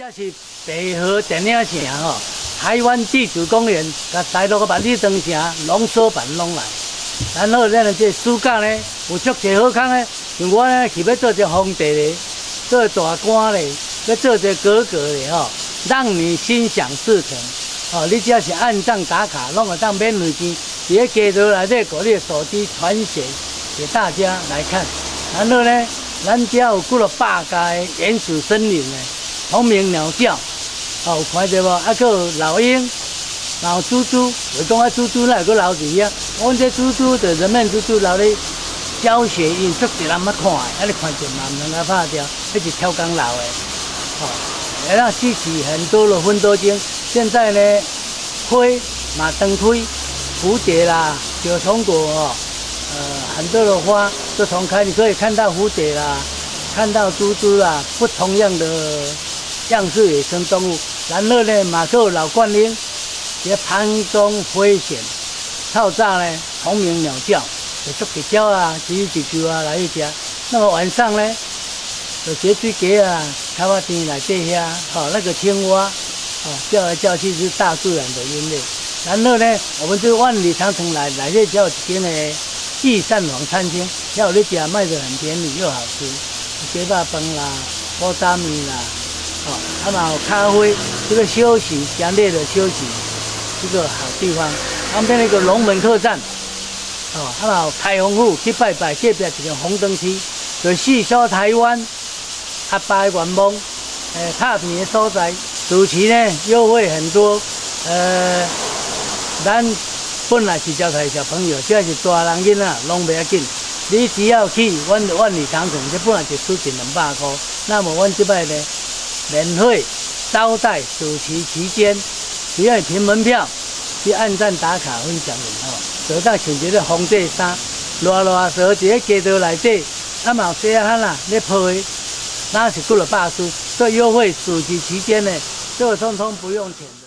这是北河电影城吼，台湾地质公园，甲大陆个万里长城浓缩版拢来。然后咱这暑假呢，有足侪好康呢，像我呢是要做一个皇帝咧，做大官咧，要做一个格格咧吼，让你心想事成。哦，你只要是按赞打卡，拢会当免费钱。伫个街头内底，把你的手机传写给大家来看。然后呢，咱家有几落百家的原始森林呢，虫鸣鸟叫，哦，有看到无？还佫有老鹰，然后猪猪，有讲啊猪猪那有个老子啊，阮这猪猪的人面猪猪留咧教学因，足侪人捌看的，啊你看见嘛？唔能够拍掉，那是超工老的，哦，会让吸取很多的芬多精。现在呢，灰马灯灰。蝴蝶啦，九重果哦，很多的花都重开，你可以看到蝴蝶啦，看到猪猪啦，不同样的样式野生动物。然后呢，马克老冠鹰在盘中飞旋，透早呢虫鸣鸟叫，就捉几鸟啊，几球啊来去吃。那么晚上呢，就学水鸡啊，开发田来这些那个青蛙，叫来叫去是大自然的音乐。然后呢，我们这万里长城来这叫一间的益善坊餐厅，要你吃卖得很便宜又好吃，鸡肉饭啦、锅渣米啦，还有咖啡，这个休息强烈的休息，一个好地方。旁边那个龙门客栈，还有开封府去拜拜，隔壁一个红灯区，就细说台湾阿爸的愿望，拍片的所在，主持呢优惠很多，咱本来是招待小朋友，现在是大人囡仔，拢袂要紧。你只要去阮的万里长城，这本来就输钱200块。那么阮这摆呢，免费招待暑期期间，只要你凭门票去按赞打卡分享的得到穿一个红色衫，热踅伫个街道内底，啊嘛有细仔汉啦咧抱的，那是几落百输，做优惠暑期期间呢，这个通通不用钱。